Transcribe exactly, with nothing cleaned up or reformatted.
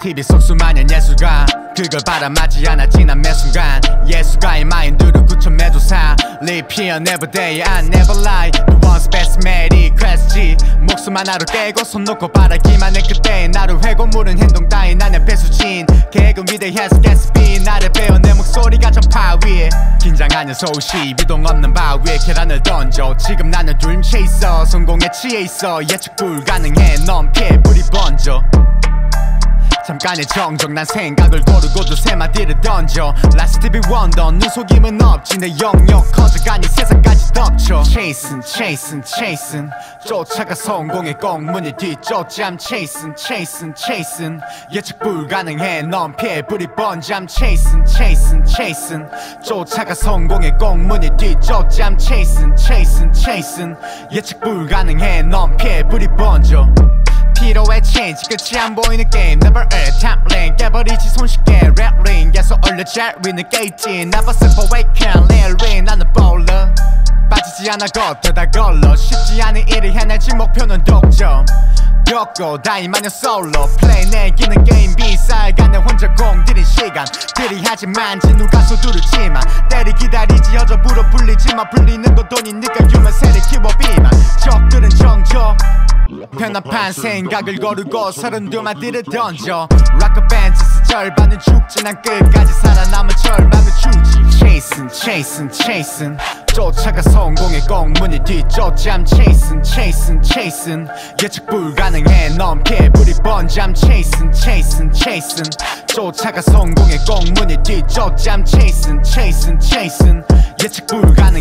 티비 속 수많은 예술가 그걸 바라맞지 않아 지난 매 순간 예술가의 마인드를 굳혀 매도사 Live here never day I never lie The one's best 메리 크레스지 목숨 하나로 떼고 손 놓고 바라기만 해 그때 나를 회고물은 행동 따윈 나는 배수진 계획은 위대해서 gatsby 나를 배워 내 목소리가 전파 위에 긴장하는 소시 비동 없는 바위에 계란을 던져 지금 나는 dream chaser 성공에 취해 있어 예측 불가능해 넌 피해 불이 번져 잠깐의 정적 난 생각을 고르고도 세 마디를 던져 Last 티비 원더 눈 속임은 없지 내 영역 커져가니 세상까지 덮쳐 Chasing chasing chasing 쫓아가 성공의 꽁무니 뒤쫓아 I'm chasing chasing chasing 예측 불가능해 넌 피해 불이 번져 I'm chasing chasing chasing 쫓아가 성공의 꽁무니 뒤쫓아 I'm chasing chasing chasing 예측 불가능해 넌 피해 불이 번져 필요해 change 끝이 안 보이는 게임 Never a 탑링 깨버리지 손쉽게 랩링 계속 올려 잘 위는 게이지 Never simple awaken real win 나는 bowler 빠지지 않아 겉에다 걸러 쉽지 않은 일을 해내지 목표는 독점 겪고 다이마냥 솔로 플레이 내기는 게임 비싸가는 혼자 공들인 시간 들이 하지만 진우 가수 두르지만 때리 기다리지 여자 불어 불리지마 불리는 건 돈이니까 유만 세를 키워 비만 적들은 정적 편협한 생각을 거르고 서른 두 마디를 던져 락커밴드스 절반은 죽지 난 끝까지 살아남은 절망을 주지 Chasing chasing chasing 쫓아가 성공의 꽁무니 뒤쫓아 I'm chasing chasing chasing 예측 불가능해 넌 피해 불이 번져 I'm chasing chasing chasing 쫓아가 성공의 꽁무니 뒤쫓아 I'm chasing chasing chasing 예측 불가능해